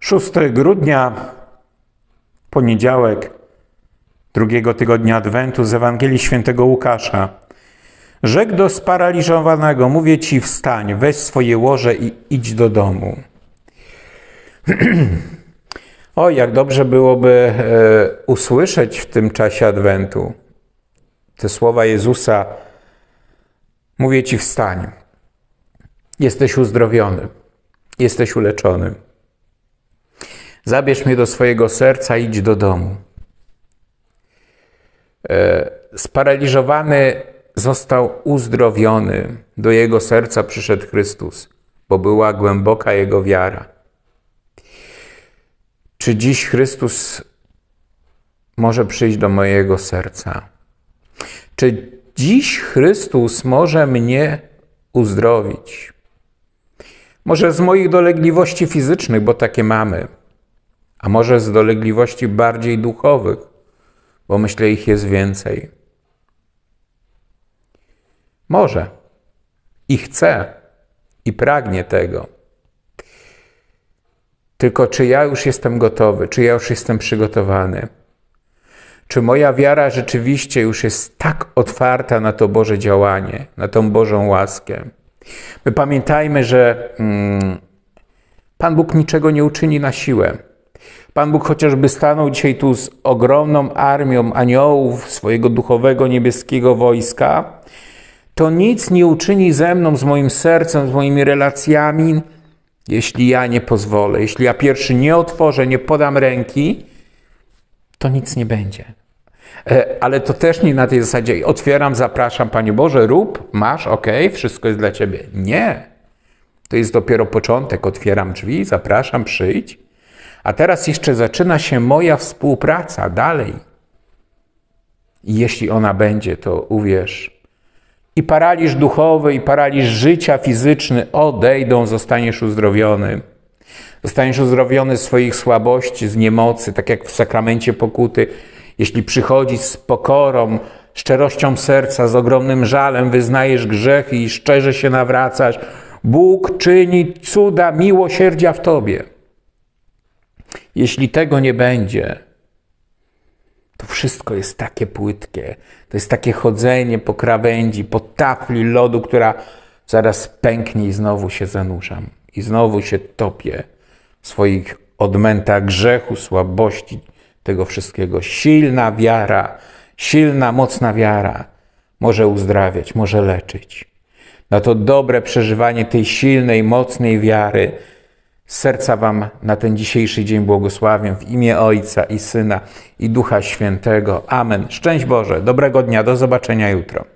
6 grudnia, poniedziałek, drugiego tygodnia Adwentu z Ewangelii Świętego Łukasza. Rzekł do sparaliżowanego: mówię ci, wstań, weź swoje łoże i idź do domu. O, jak dobrze byłoby usłyszeć w tym czasie Adwentu te słowa Jezusa: mówię ci, wstań, jesteś uzdrowiony, jesteś uleczony. Zabierz mnie do swojego serca i idź do domu. Sparaliżowany został uzdrowiony. Do jego serca przyszedł Chrystus, bo była głęboka jego wiara. Czy dziś Chrystus może przyjść do mojego serca? Czy dziś Chrystus może mnie uzdrowić? Może z moich dolegliwości fizycznych, bo takie mamy, a może z dolegliwości bardziej duchowych, bo myślę, ich jest więcej. Może. I chcę, i pragnie tego. Tylko czy ja już jestem gotowy, czy ja już jestem przygotowany? Czy moja wiara rzeczywiście już jest tak otwarta na to Boże działanie, na tą Bożą łaskę? My pamiętajmy, że Pan Bóg niczego nie uczyni na siłę. Pan Bóg chociażby stanął dzisiaj tu z ogromną armią aniołów swojego duchowego niebieskiego wojska, to nic nie uczyni ze mną, z moim sercem, z moimi relacjami, jeśli ja nie pozwolę. Jeśli ja pierwszy nie otworzę, nie podam ręki, to nic nie będzie. Ale to też nie na tej zasadzie: otwieram, zapraszam, Panie Boże, rób, masz, okej, wszystko jest dla Ciebie. Nie. To jest dopiero początek. Otwieram drzwi, zapraszam, przyjdź. A teraz jeszcze zaczyna się moja współpraca dalej. I jeśli ona będzie, to uwierz, i paraliż duchowy, i paraliż życia fizyczny odejdą, zostaniesz uzdrowiony. Zostaniesz uzdrowiony z swoich słabości, z niemocy, tak jak w sakramencie pokuty. Jeśli przychodzisz z pokorą, szczerością serca, z ogromnym żalem, wyznajesz grzechy i szczerze się nawracasz, Bóg czyni cuda miłosierdzia w tobie. Jeśli tego nie będzie, to wszystko jest takie płytkie. To jest takie chodzenie po krawędzi, po tafli lodu, która zaraz pęknie i znowu się zanurzam. I znowu się topię w swoich odmętach grzechu, słabości, tego wszystkiego. Silna wiara, silna, mocna wiara może uzdrawiać, może leczyć. Na to dobre przeżywanie tej silnej, mocnej wiary z serca wam na ten dzisiejszy dzień błogosławię w imię Ojca i Syna i Ducha Świętego. Amen. Szczęść Boże, dobrego dnia, do zobaczenia jutro.